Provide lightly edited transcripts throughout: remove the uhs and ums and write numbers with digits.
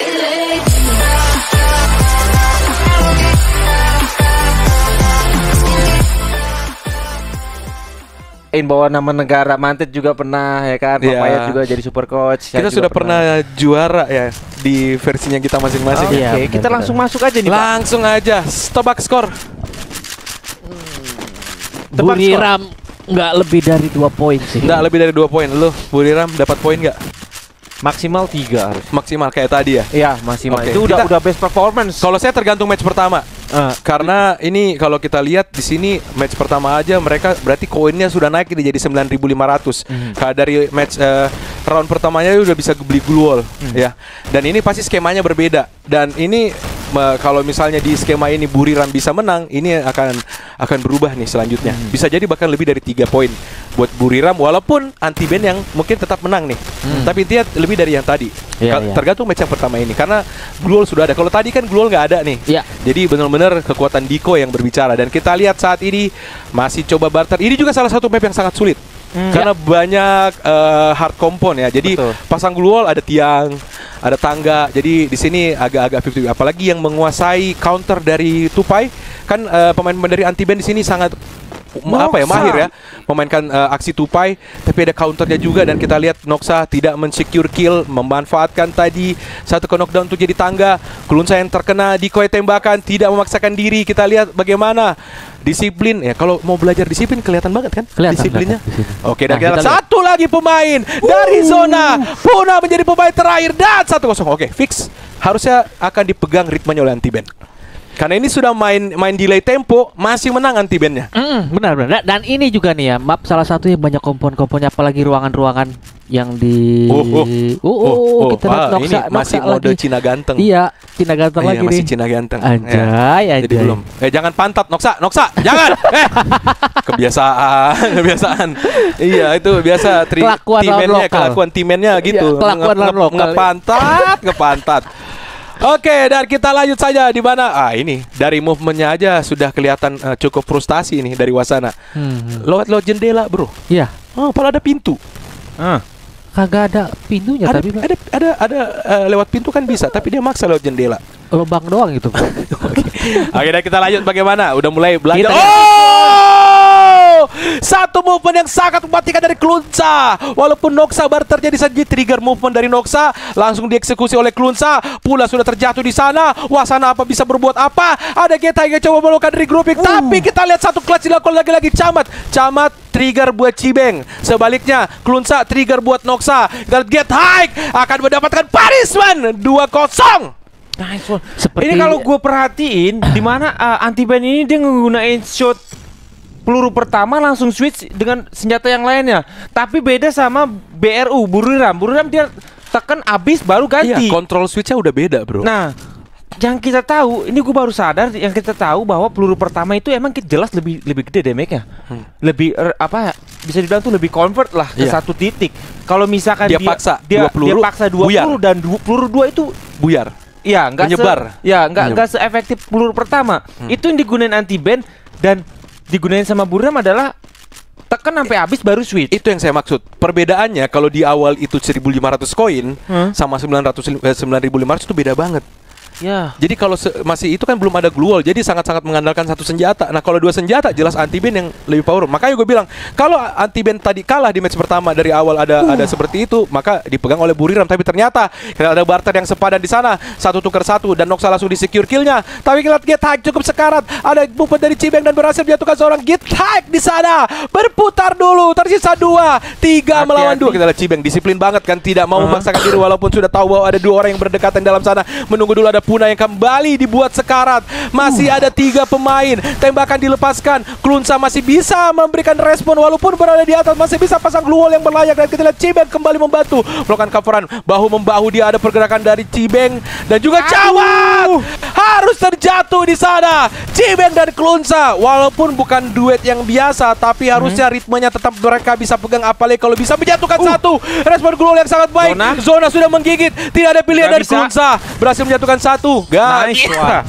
Bawa nama negara, Mantet juga pernah ya kan, Papaya juga jadi super coach. Kita sudah pernah juara ya di versinya kita masing-masing. Oke, kita langsung masuk aja nih, langsung aja, tebak skor. Buriram nggak lebih dari 2 poin sih. Nggak lebih dari 2 poin. Lu Buriram dapat poin nggak? Maksimal 3 harus. Maksimal kayak tadi ya? Iya, maksimal. Itu udah best performance. Kalau saya tergantung match pertama. Karena ini kalau kita lihat di sini match pertama aja mereka berarti koinnya sudah naik ini jadi 9.500. Kalau dari match round pertamanya udah bisa beli glue wall ya. Dan ini pasti skemanya berbeda. Dan ini kalau misalnya di skema ini Buriram bisa menang, ini akan berubah nih selanjutnya. Bisa jadi bahkan lebih dari 3 poin buat Buriram walaupun anti band yang mungkin tetap menang nih. Tapi intinya lebih dari yang tadi. Tergantung match yang pertama ini karena glue wall sudah ada. Kalau tadi kan glue wall nggak ada nih. Jadi benar-benar kekuatan Diko yang berbicara. Dan kita lihat saat ini masih coba barter. Ini juga salah satu map yang sangat sulit. Karena banyak hard compound ya. Jadi pasang glue wall ada tiang, ada tangga. Jadi di sini agak-agak 50. Apalagi yang menguasai counter dari Tupai kan pemain-pemain dari anti band di sini sangat mahir ya memainkan aksi Tupai, tapi ada counternya juga. Dan kita lihat Noxa tidak men-secure kill, memanfaatkan tadi satu knockdown untuk jadi tangga. Klunsa yang terkena Diko tembakan, tidak memaksakan diri. Kita lihat bagaimana disiplin ya. Kalau mau belajar disiplin kelihatan banget kan disiplinnya. Oke, dan kita satu lagi pemain dari zona Puna menjadi pemain terakhir dan 1-0. Oke, fix. Harusnya akan dipegang ritmenya oleh anti band. Karena ini sudah main delay tempo, masih menang anti bandnya. Benar. Dan ini juga nih ya, map salah satu yang banyak kompon-komponnya, apalagi ruangan-ruangan yang di kita ini masih mode Cina ganteng. Iya, Cina ganteng lagi masih nih. Cina ganteng. Anjay. Jadi belum. Jangan pantat Noxa, jangan. Kebiasaan. Iya, itu biasa kelakuan timennya gitu. Ngepantat. Oke, dan kita lanjut saja di mana? Ini dari movementnya aja sudah kelihatan cukup frustasi ini dari Wasana. Lewat jendela, bro. Iya. Padahal ada pintu. Kagak ada pintunya ada, tapi ada lewat pintu kan bisa, tapi dia maksa lewat jendela. Lubang doang itu. Oke, dan kita lanjut bagaimana? Udah mulai belajar. Satu movement yang sangat mematikan dari Klunsa. Walaupun Noxa baru terjadi saja trigger movement dari Noxa, langsung dieksekusi oleh Klunsa. Pula sudah terjatuh di sana. Wasana apa bisa berbuat apa? Ada Geta yang coba melakukan regrouping, tapi kita lihat satu clutch dilakukan lagi Camat trigger buat Cibeng. Sebaliknya Klunsa trigger buat Noxa. Kita lihat Get High akan mendapatkan punishment 2-0. Nice one. Ini kalau gue perhatiin di mana anti band ini dia menggunakan shot peluru pertama langsung switch dengan senjata yang lainnya. Tapi beda sama BRU Buriram dia tekan abis baru ganti. Iya, kontrol switchnya udah beda, bro. Nah, yang kita tahu, ini gue baru sadar, yang kita tahu bahwa peluru pertama itu emang jelas lebih gede damage-nya. Lebih bisa dibilang tuh lebih convert lah ke satu titik. Kalau misalkan dia paksa dua peluru dan peluru 2 itu buyar. Iya, nggak seefektif peluru pertama. Itu yang digunain anti band dan digunain sama Buriram adalah tekan sampai habis baru switch. Itu yang saya maksud. Perbedaannya kalau di awal itu 1.500 koin sama 9.500 itu beda banget. Ya. Jadi kalau masih itu kan belum ada glue wall, jadi sangat-sangat mengandalkan satu senjata. Nah, kalau 2 senjata jelas anti band yang lebih power. Makanya gue bilang, kalau anti band tadi kalah di match pertama dari awal ada seperti itu, maka dipegang oleh Buriram. Tapi ternyata ada barter yang sepadan di sana, 1 tukar 1 dan Noxa langsung di secure killnya. Tapi kita lihat Get High cukup sekarat. Ada movement dari Cibeng dan berhasil menjatuhkan seorang Get High di sana. Berputar dulu, tersisa 2, 3 melawan 2. Kita lihat Cibeng disiplin banget kan, tidak mau memaksakan diri walaupun sudah tahu bahwa ada 2 orang yang berdekatan dalam sana. Menunggu dulu ada Puna yang kembali dibuat sekarat. Masih ada 3 pemain. Tembakan dilepaskan. Klunsa masih bisa memberikan respon walaupun berada di atas. Masih bisa pasang glue wall yang berlayak. Dan kita lihat Cibeng kembali membantu melakukan coveran. Bahu-membahu dia, ada pergerakan dari Cibeng dan juga Cawat harus terjatuh di sana. Cibeng dan Klunsa walaupun bukan duet yang biasa, tapi harusnya ritmenya tetap mereka bisa pegang. Apalagi kalau bisa menjatuhkan satu. Respon glue wall yang sangat baik. Zona sudah menggigit. Tidak ada pilihan dari Klunsa. Berhasil menjatuhkan 1. Nice.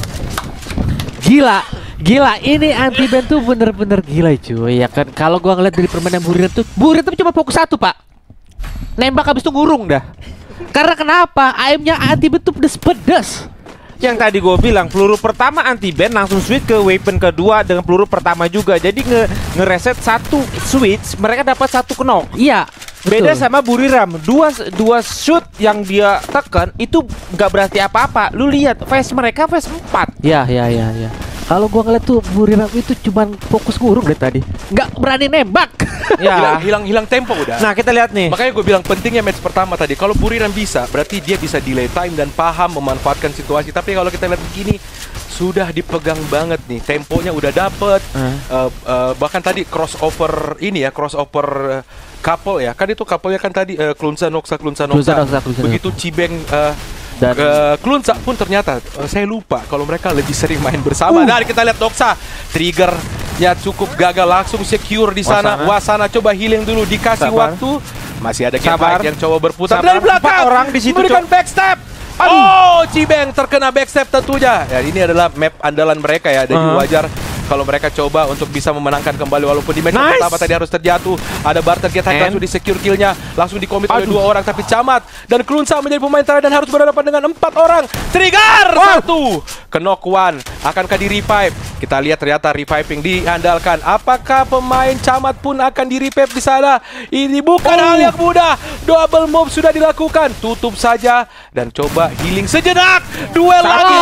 Gila, ini anti band tuh bener-bener gila cuy. Ya kan, kalau gua ngeliat dari permainan Buriram tuh cuma fokus 1, Pak. Nembak habis itu ngurung dah. Karena kenapa? Aimnya anti-ban tuh pedes-pedes. Yang tadi gue bilang peluru pertama anti-ban langsung switch ke weapon kedua dengan peluru pertama juga. Jadi ngereset satu switch, mereka dapat satu knock. Iya. Beda Betul. sama Buriram, dua shoot yang dia tekan itu nggak berarti apa-apa. Lu lihat face mereka face 4. Ya. Kalau gua ngeliat tuh Buriram itu cuman fokus ngurung dari tadi, nggak berani nembak. Ya. Hilang tempo udah. Nah kita lihat nih. Makanya gue bilang pentingnya match pertama tadi. Kalau Buriram bisa, berarti dia bisa delay time dan paham memanfaatkan situasi. Tapi kalau kita lihat begini, sudah dipegang banget nih. Temponya udah dapet. Bahkan tadi crossover ini ya, crossover couple ya. Kan itu couple-nya kan tadi Klunsa Noxa. Begitu Cibeng Dan Klunsa pun ternyata saya lupa kalau mereka lebih sering main bersama. Nah, kita lihat Noxa triggernya cukup gagal, langsung secure di sana. Wasana coba healing dulu, dikasih waktu. Masih ada Gepard yang coba berputar dari belakang. 4 orang di situ Berikan backstep. Oh, Cibeng terkena backstep tentunya. Ya, ini adalah map andalan mereka ya. Jadi wajar kalau mereka coba untuk bisa memenangkan kembali walaupun di match pertama tadi harus terjatuh. Ada barter get high langsung di secure killnya, langsung dikomit oleh 2 orang, tapi Camat dan Klunsa menjadi pemain terakhir dan harus berhadapan dengan 4 orang. Trigger satu, knock one. Akankah di revive? Kita lihat ternyata reviving diandalkan. Apakah pemain Camat pun akan di revive di sana? Ini bukan hal yang mudah. Double move sudah dilakukan. Tutup saja dan coba healing sejenak. Duel lagi.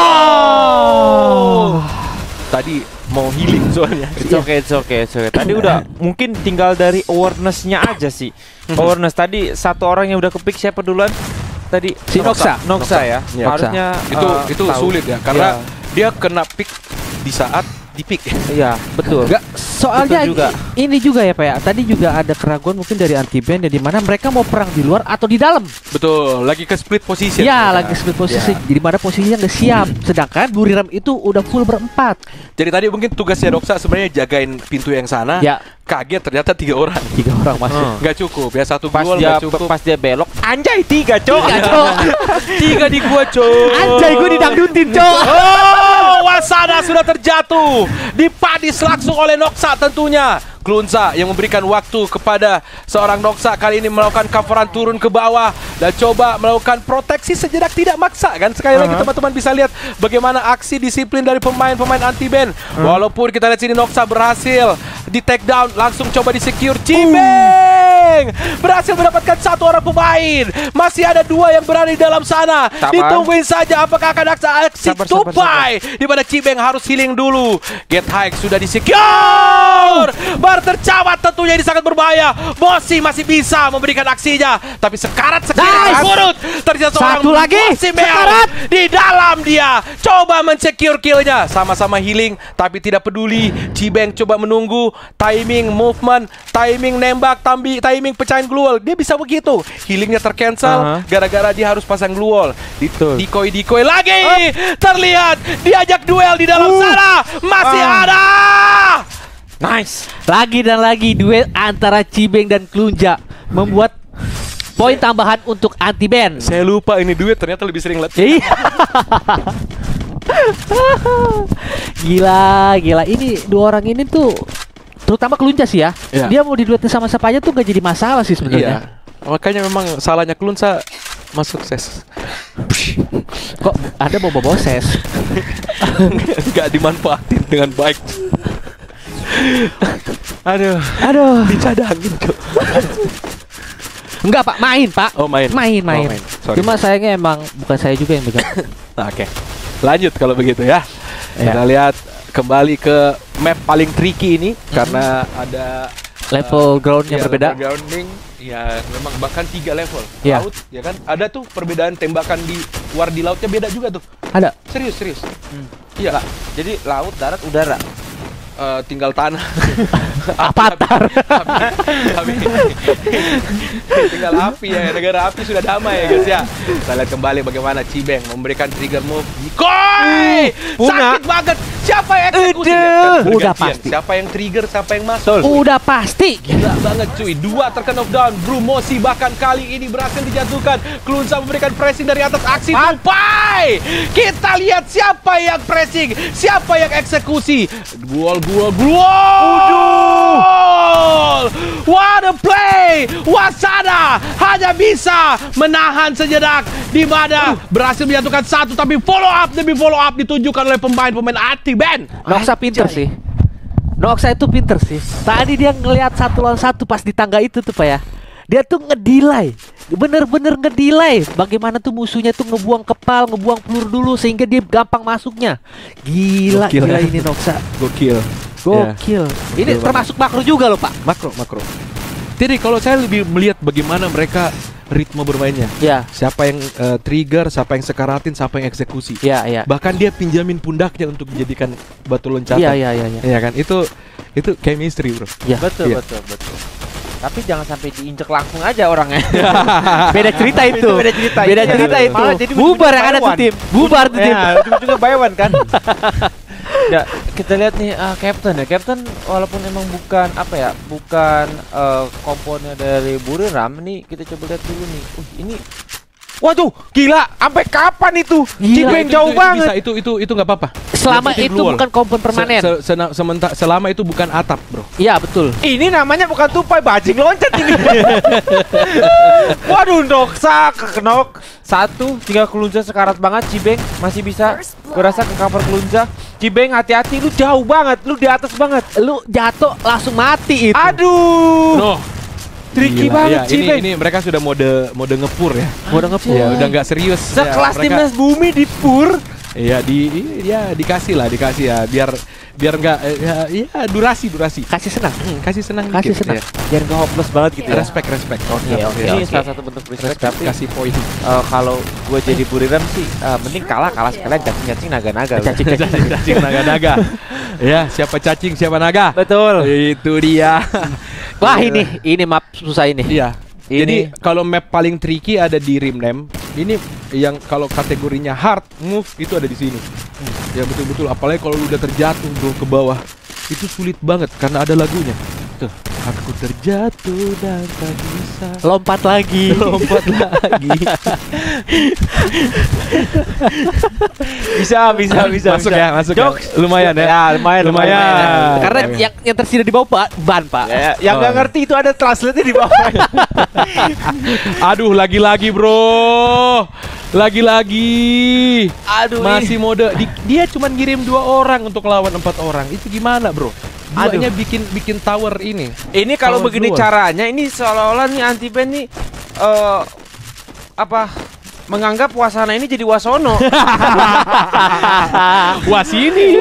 Tadi mau healing soalnya. It's okay. Tadi udah mungkin tinggal dari awareness-nya aja sih. Awareness tadi satu orang yang udah kepick siapa duluan? Tadi Si Noxa ya. Ya. Harusnya Itu tahu. sulit ya karena dia kena pick di saat di pick. Iya, betul. Enggak, soalnya Betul juga. ini juga ya Pak ya. Tadi juga ada keraguan mungkin dari anti-ban ya, di mana mereka mau perang di luar atau di dalam. Betul, lagi ke split position. Ya, lagi split posisi. Jadi mana posisinya nggak siap. Sedangkan Buriram itu udah full berempat. Jadi tadi mungkin tugasnya Doxa sebenarnya jagain pintu yang sana. Ya. Kaget ternyata 3 orang. 3 orang masuk. Nggak cukup ya, satu Pas gol dia nggak cukup. pas dia belok, anjay 3 cok. 3 di gua, Cok. Anjay, gue didangdutin, Cok. Oh, Wasana sudah terjatuh. Dipadis langsung oleh Noxa tentunya. Klunsa yang memberikan waktu kepada seorang Noxa kali ini melakukan coveran turun ke bawah dan coba melakukan proteksi sejenak, tidak maksa kan. Sekali lagi teman-teman bisa lihat bagaimana aksi disiplin dari pemain-pemain anti-ban. Walaupun kita lihat sini Noxa berhasil di take down, langsung coba di secure. Cibeng berhasil mendapatkan 1 orang pemain. Masih ada 2 yang berada di dalam sana. Ditungguin saja apakah akan ada aksi tupai di mana Cibeng harus healing dulu. Get high sudah di secure. Barter Camat tentunya ini sangat berbahaya. Bosi masih bisa memberikan aksinya, tapi sekarat sekiranya burut. Ternyata seorang Satu lagi, Bosi Meow di dalam dia coba men-secure killnya. Sama-sama healing tapi tidak peduli. Cibeng coba menunggu timing movement, timing nembak, timing pecahin glue wall. Dia bisa begitu. Healingnya tercancel gara-gara dia harus pasang glue wall. Decoy lagi. Terlihat diajak duel di dalam sana. Masih ada. Nice. Lagi dan lagi duel antara Cibeng dan Klunja membuat poin tambahan untuk anti-ban. Saya lupa ini duet ternyata lebih sering lihat. Iya. Gila. Ini 2 orang ini tuh, terutama Klunja sih ya. Iya. Dia mau diduetin sama siapa aja tuh gak jadi masalah sih sebenarnya. Iya. Makanya memang salahnya Klunsa masuk sukses. Kok ada bawa ses? Nggak dimanfaatin dengan baik. Aduh. Dicadangin, Cok. Enggak Pak, main Pak. Oh, main. Main. Sorry. Cuma sayangnya emang bukan saya juga yang pegang. Nah, oke. Lanjut kalau begitu ya. Kita lihat kembali ke map paling tricky ini karena ada Level ground yang berbeda. Level grounding, ya memang bahkan 3 level. Ya. Laut, ya kan? Ada tuh perbedaan tembakan di war di lautnya beda juga tuh. Ada. Serius. Iya. Jadi laut, darat, udara. Tinggal tanah. Avatar. Tinggal api ya, negara api sudah damai ya guys ya. Kita lihat kembali bagaimana Cibeng memberikan trigger move. Koi! Punga. Sakit banget. Siapa yang eksekusi? Udah pasti. Siapa yang trigger, siapa yang masuk? Udah pasti. Gila banget cuy. 2 terkena knockdown. Brumosi bahkan kali ini berhasil dijatuhkan. Klunsa memberikan pressing dari atas aksi tupai. Kita lihat siapa yang pressing, siapa yang eksekusi. Gol. What a play. Wasana hanya bisa menahan sejenak, di mana berhasil menjatuhkan 1, tapi follow up demi follow up ditunjukkan oleh pemain Anti-Band. Noxa pinter sih. Noxa itu pinter sih. Tadi dia ngelihat 1 lawan 1 pas di tangga itu tuh Pak ya. Dia tuh ngedelay. Bener-bener ngedelay. Bagaimana tuh musuhnya tuh ngebuang kepal, ngebuang peluru dulu sehingga dia gampang masuknya. Gila ini Noxa. Gokil. Ini termasuk makro juga loh Pak. Makro. Jadi kalau saya lebih melihat bagaimana mereka ritme bermainnya. Ya. Siapa yang trigger, siapa yang sekaratin, siapa yang eksekusi. Ya. Bahkan dia pinjamin pundaknya untuk dijadikan batu loncatan. Iya. Iya kan? Itu chemistry, bro. Ya. Betul. Tapi jangan sampai diinjek langsung aja orangnya. Beda cerita itu. Beda cerita itu. Malah jadi bubar yang ada tuh tim. Bubar tuh tim. Ya, ujung-ujungnya buy one kan. Ya, kita lihat nih Captain ya. Captain walaupun emang bukan komponen dari Buriram, nih kita coba lihat dulu nih. Ini waduh, gila, sampai kapan itu? Cibeng jauh banget. Itu nggak apa-apa. Selama itu bukan komponen permanen. Selama itu bukan atap, bro. Iya, betul. Ini namanya bukan tupai, bajing loncat ini. Waduh, Noxa kenok 1, 3 Klunza sekarat banget. Cibeng masih bisa berasa ke cover Klunza. Cibeng hati-hati, lu jauh banget, lu di atas banget. Lu jatuh langsung mati itu. Aduh. Tricky banget Cibeng. Ini mereka sudah mode ngepur ya. Mode ngepur. Ya, udah nggak serius. Sekelas ya, timnas bumi di pur. Iya, dikasih ya biar nggak durasi. Kasih senang. Kasih senang. Ya. Biar nggak hopeless banget gitu ya. Respect. Oke. Ini salah satu bentuk respect, tapi kasih poin. Kalau gue jadi Buriram sih mending kalah sekalian cacing naga-naga. Cacing naga-naga. Ya, siapa cacing, siapa naga. Betul. Itu dia. Wah, ini map susah ini. Iya. Jadi kalau map paling tricky ada di Rimnam. Ini yang kalau kategorinya hard move itu ada di sini. Ya betul-betul, apalagi kalau lu udah terjatuh bro ke bawah. Itu sulit banget karena ada lagunya. Tuh, aku terjatuh dan tak bisa. Lompat lagi. Bisa. Masuk ya. Lumayan ya. Ya, lumayan. Karena yang tersedia di bawah ban, Pak. Ya, yang nggak ngerti itu ada translate di bawah. Aduh, lagi-lagi bro. Lagi-lagi. Aduh, masih mode dia cuma ngirim 2 orang untuk lawan 4 orang. Itu gimana, bro? Duanya bikin tower ini. Ini kalau begini caranya, ini seolah-olah nih Anti-Band nih menganggap Wasana ini jadi Wasono. Sini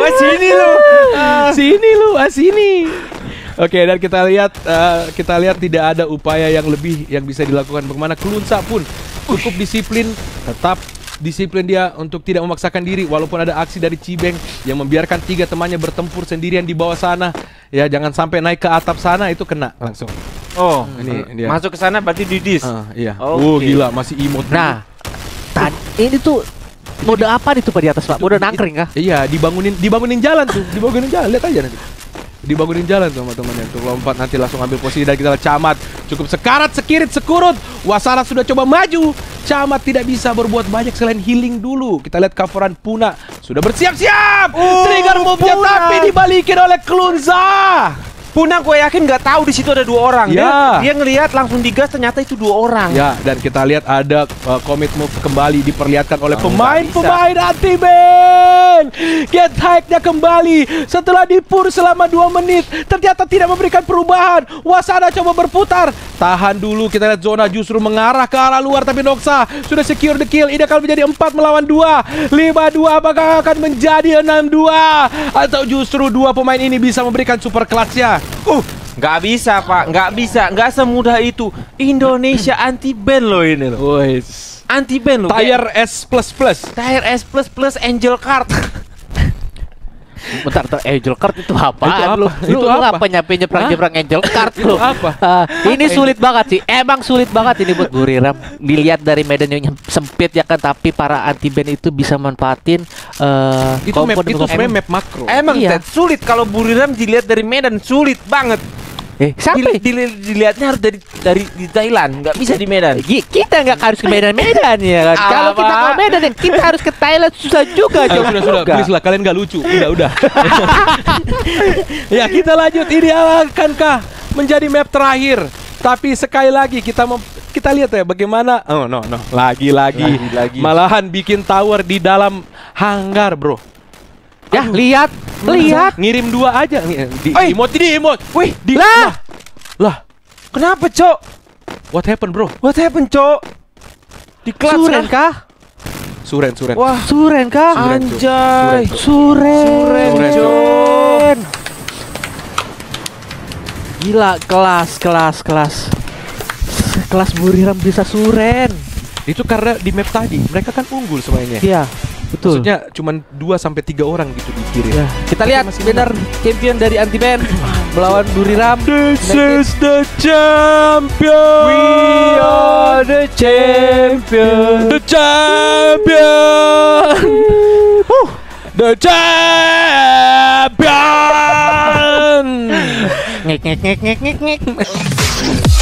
lu. Oke, dan kita lihat tidak ada upaya yang lebih yang bisa dilakukan. Bagaimana Klunsa pun cukup tetap disiplin dia untuk tidak memaksakan diri walaupun ada aksi dari Cibeng yang membiarkan 3 temannya bertempur sendirian di bawah sana. Ya, jangan sampai naik ke atap sana, itu kena langsung. Oh, ini dia. Masuk ke sana berarti didis. Iya. Okay. Gila, masih emote. Nah, ini tuh mode apa nih tuh Pak di atas, Pak? Mode nangkring kah? Iya, dibangunin jalan tuh. Lihat aja nanti. Dibangunin jalan tuh sama temannya untuk lompat, nanti langsung ambil posisi. Dan kita lihat Camat cukup sekarat, sekirit, sekurut. Wasana sudah coba maju. Camat tidak bisa berbuat banyak selain healing dulu. Kita lihat coveran Puna sudah bersiap-siap. Trigger move-nya tapi dibalikin oleh Klunza. Puna gue yakin nggak tahu di situ ada 2 orang. Ya. Dia ngelihat langsung digas, ternyata itu 2 orang. Ya, dan kita lihat ada commit move kembali diperlihatkan oleh pemain Anti-Band. Get hack-nya kembali setelah dipur selama 2 menit. Ternyata tidak memberikan perubahan. Wasana coba berputar. Tahan dulu, kita lihat zona justru mengarah ke arah luar, tapi Noxa sudah secure the kill. Ini akan menjadi 4 melawan 2. 5-2, apakah akan menjadi 6-2 atau justru 2 pemain ini bisa memberikan super clutch-nya? Nggak bisa Pak, nggak semudah itu. Indonesia Anti-Band loh ini loh. Anti-Band loh. Tier S++. Tier S++ Angel Card. Bentar, Angel Card itu apa? Itu apa? Lu Itu apa? apa nyebrang Angel Card Itu lu? apa? Ini sulit banget sih. Emang sulit banget ini buat Buriram. Dilihat dari medan yang sempit ya kan, tapi para anti band itu bisa manfaatin Itu map itu sebenarnya map makro. Emang Iya. Ted, sulit kalau Buriram dilihat dari Medan, sulit banget. Sampai Dilihatnya harus dari di Thailand, nggak bisa di Medan. kita nggak harus ke Medan ya kan. Kalau kita ke Medan kita harus ke Thailand, susah juga. Sudah, please lah, kalian gak lucu. Udah. Ya, kita lanjut. Ini akankah menjadi map terakhir? Tapi sekali lagi kita lihat ya bagaimana. Oh no. Lagi. Malahan bikin tower di dalam hanggar, bro. Ya, lihat. Ngirim 2 aja. Di emote. Wih, Lah. kenapa, Cok? What happened, bro? What happened, Cok? Di kelas Suren kah? Suren. Wah, Suren kah? anjay. Suren, Suren, Cok. Gila, kelas Buriram bisa Suren. Itu karena di map tadi mereka kan unggul semuanya. Iya, betul. Maksudnya cuma 2-3 orang gitu dikirim. Ya, kita lihat benar champion dari anti band melawan Buriram. This is the champion. We are the champion. The champion. The champion. Ngek.